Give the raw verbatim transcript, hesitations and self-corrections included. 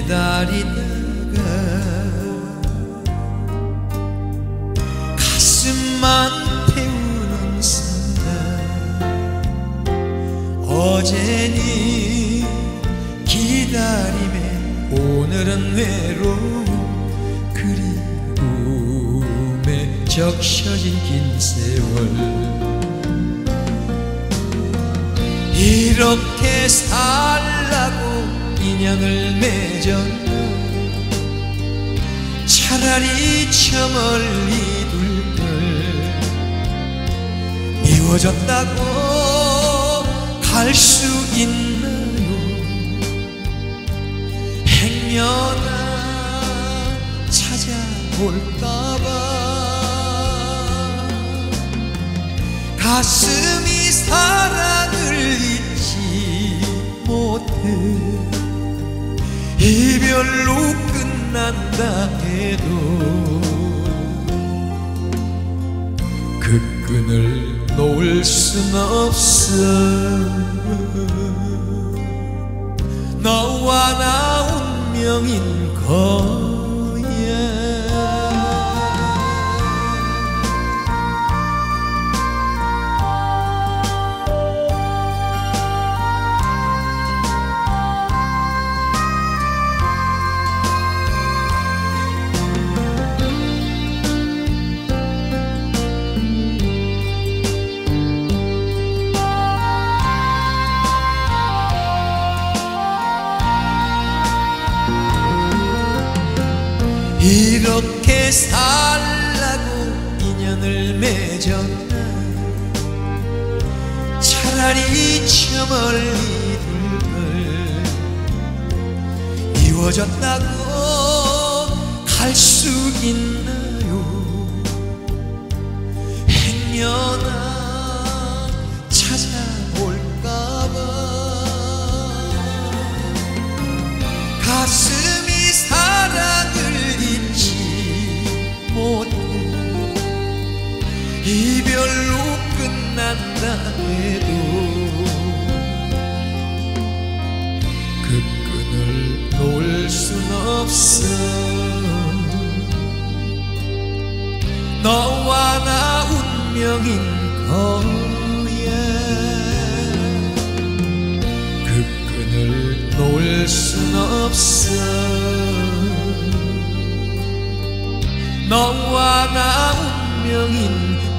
기다리다가 가슴만 태우는 사랑, 어제니 기다림에 오늘은 외로움, 그리움에 적셔진 긴 세월. 이렇게 살라고 인연을 맺었나, 차라리 저 멀리 둘 걸. 미워졌다고 갈 수 있나요? 행여나 찾아올까봐 가슴이 사랑을 잊지 못해 이별로 끝난다 해도 그 끈을 놓을 순 없어. 너와 나 운명인 거야. 이렇게 살라고 인연을 맺었나, 차라리 저 멀리 둘 걸. 미워졌다고 갈 수 있나요? 행여나 찾아올까봐 가슴이 사랑을 잊지 못해 이별로 끝난다 해도 그 끈을 놓을 순 없어. 너와 나 운명인 거야. 그 끈을 놓을 순 없어. 너와 나 운명인